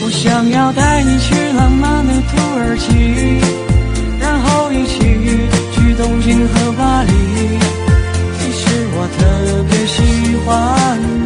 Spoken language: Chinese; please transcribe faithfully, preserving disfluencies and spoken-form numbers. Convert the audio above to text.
想要带你去浪漫的土耳其，然后一起去东京和巴黎。其实我特别喜欢你。